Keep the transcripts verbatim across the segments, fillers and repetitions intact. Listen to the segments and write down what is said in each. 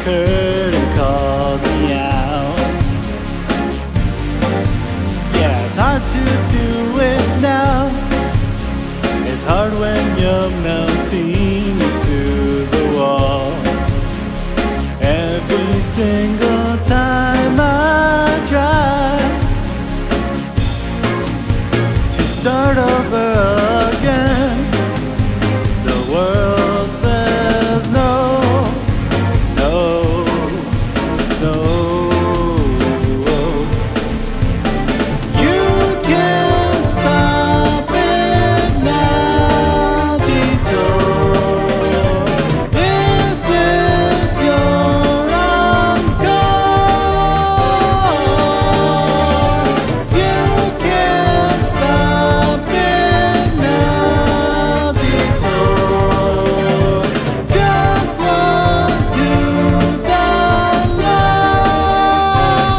curtain called me out. Yeah, it's hard to do it now. It's hard when you're melting into the wall. Every single time I try to start over again, the world says no, no, no. You can't stop it now, Detour. Is this your encore? You can't stop it now, Detour. Just walk to the light.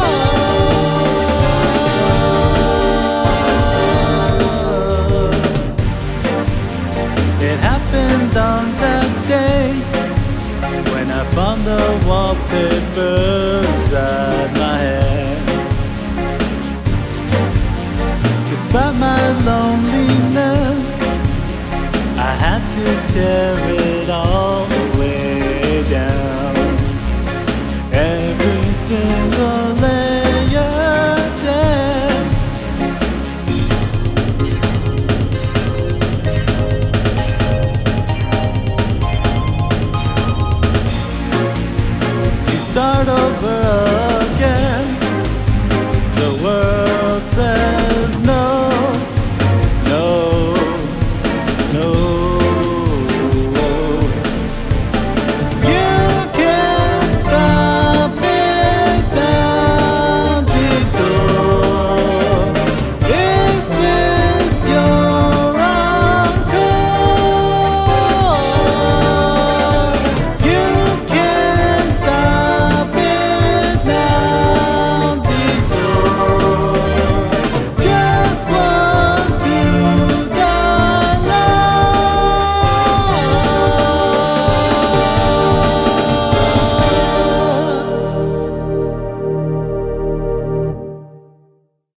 It happened on that day when I found the wallpaper inside my head. To spite my loneliness, I had to tear